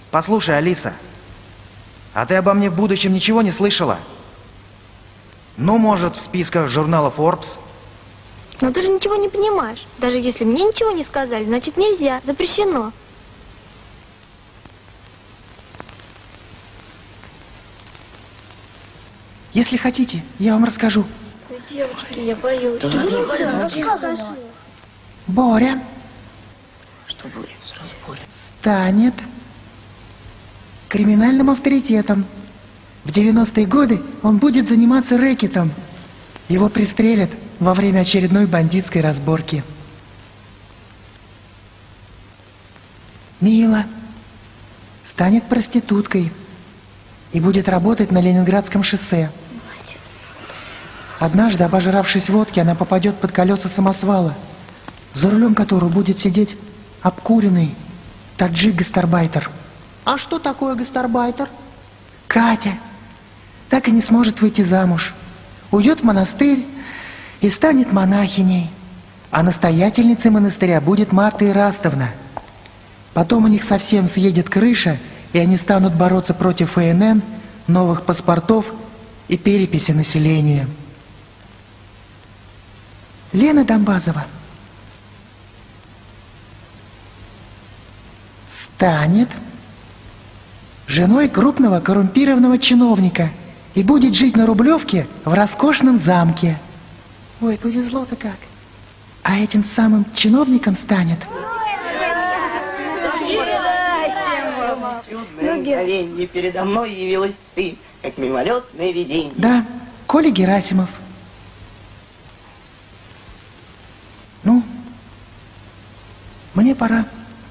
Послушай, Алиса, а ты обо мне в будущем ничего не слышала? Ну, может, в списках журнала Forbes? Но ты же ничего не понимаешь. Даже если мне ничего не сказали, значит нельзя, запрещено. Если хотите, я вам расскажу. Девочки, я боюсь. Боря. Что будет? Сразу Боря. Станет криминальным авторитетом. В 90-е годы он будет заниматься рэкетом. Его пристрелят во время очередной бандитской разборки. Мила станет проституткой и будет работать на Ленинградском шоссе. Однажды, обожравшись водки, она попадет под колеса самосвала, за рулем которого будет сидеть обкуренный таджик-гастарбайтер. А что такое гастарбайтер? Катя так и не сможет выйти замуж. Уйдет в монастырь и станет монахиней. А настоятельницей монастыря будет Марта Ирастовна. Потом у них совсем съедет крыша, и они станут бороться против ФНН, новых паспортов и переписи населения. Лена Домбазова станет женой крупного коррумпированного чиновника и будет жить на Рублевке в роскошном замке. Ой, повезло-то как. А этим самым чиновником станет... Чудное мгновенье передо мной явилась ты, как мимолетное видение. Да, Коля Герасимов. Ну, мне пора.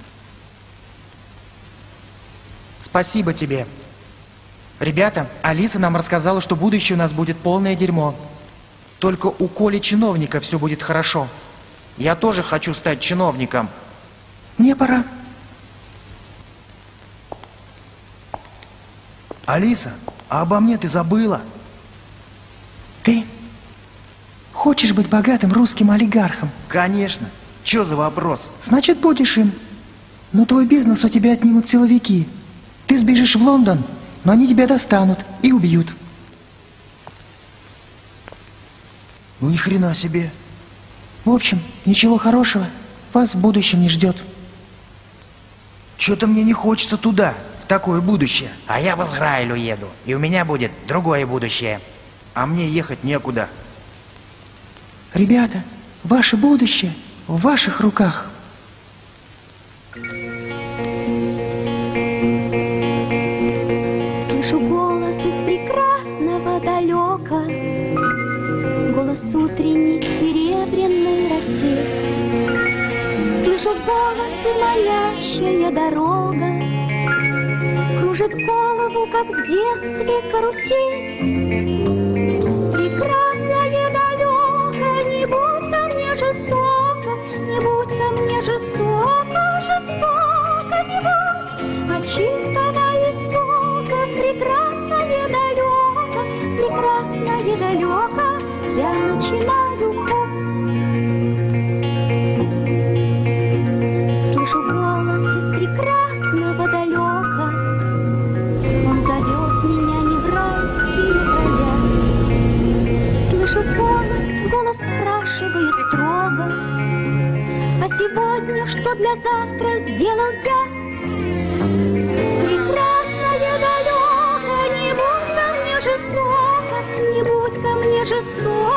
Спасибо тебе. Ребята, Алиса нам рассказала, что будущее у нас будет полное дерьмо. Только у Коли чиновника все будет хорошо. Я тоже хочу стать чиновником. Мне пора. Алиса, а обо мне ты забыла? Ты хочешь быть богатым русским олигархом? Конечно. Чё за вопрос? Значит, будешь им. Но твой бизнес у тебя отнимут силовики. Ты сбежишь в Лондон, но они тебя достанут и убьют. Ну ни хрена себе. В общем, ничего хорошего вас в будущем не ждет. Чё-то мне не хочется туда, в такое будущее. А я в Израиль уеду, и у меня будет другое будущее. А мне ехать некуда. Ребята, ваше будущее в ваших руках. Слышу голос из прекрасного далека, голос утренней серебряной росе. Слышу в голосе молящая дорога, кружит голову, как в детстве карусель. Прекрасное далеко, не будь ко мне жестоко, не будь ко мне жестоко, жестоко не будь, а чистого истока. Прекрасное далеко, я начинаю путь. Слышу голос из прекрасного далека, он зовет меня не в райские края. Слышу голос спрашивает строго: а сегодня что для завтра сделал я? Прекрасное далеко, не будь ко мне жестоко, не будь ко мне жестоко.